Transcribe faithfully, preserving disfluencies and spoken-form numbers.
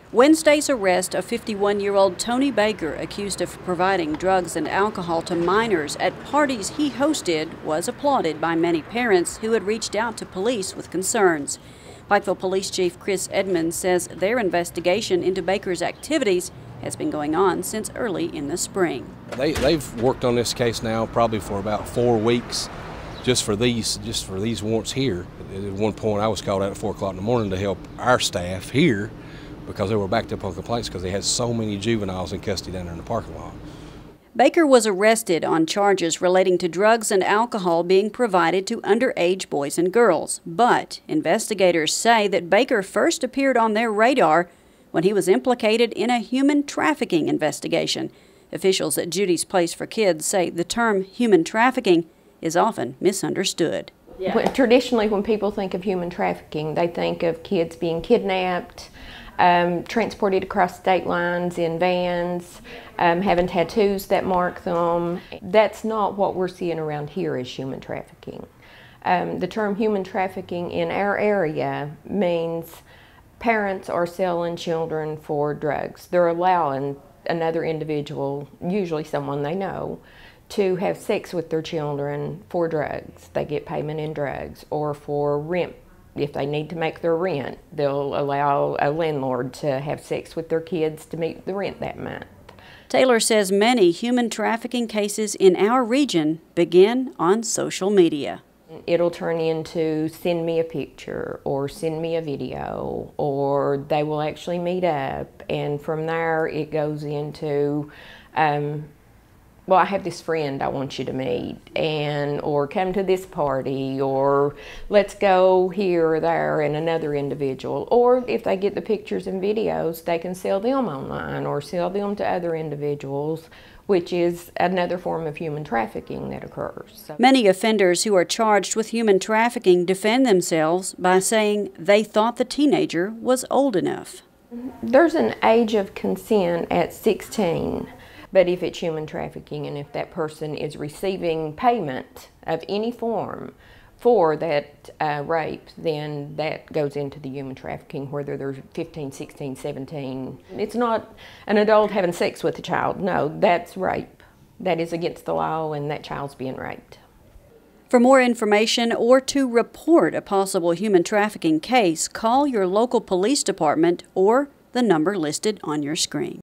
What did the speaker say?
Wednesday's arrest of fifty-one-year-old Tony Baker, accused of providing drugs and alcohol to minors at parties he hosted, was applauded by many parents who had reached out to police with concerns. Pikeville Police Chief Chris Edmonds says their investigation into Baker's activities has been going on since early in the spring. They, they've worked on this case now probably for about four weeks just for these just for these warrants here. At one point I was called out at four o'clock in the morning to help our staff here because they were backed up on complaints because they had so many juveniles in custody down there in the parking lot. Baker was arrested on charges relating to drugs and alcohol being provided to underage boys and girls. But investigators say that Baker first appeared on their radar when he was implicated in a human trafficking investigation. Officials at Judy's Place for Kids say the term human trafficking is often misunderstood. Yeah. When, traditionally, when people think of human trafficking, they think of kids being kidnapped, um, transported across state lines in vans, um, having tattoos that mark them. That's not what we're seeing around here as human trafficking. Um, the term human trafficking in our area means parents are selling children for drugs. They're allowing another individual, usually someone they know, to have sex with their children for drugs. They get payment in drugs, or for rent. If they need to make their rent, they'll allow a landlord to have sex with their kids to meet the rent that month. Taylor says many human trafficking cases in our region begin on social media. It'll turn into send me a picture or send me a video, or they will actually meet up, and from there it goes into um, well, I have this friend I want you to meet, and or come to this party, or let's go here or there, and another individual. Or if they get the pictures and videos, they can sell them online or sell them to other individuals, which is another form of human trafficking that occurs. So many offenders who are charged with human trafficking defend themselves by saying they thought the teenager was old enough. There's an age of consent at sixteen. But if it's human trafficking and if that person is receiving payment of any form for that uh, rape, then that goes into the human trafficking, whether they're fifteen, sixteen, seventeen. It's not an adult having sex with a child. No, that's rape. That is against the law, and that child's being raped. For more information or to report a possible human trafficking case, call your local police department or the number listed on your screen.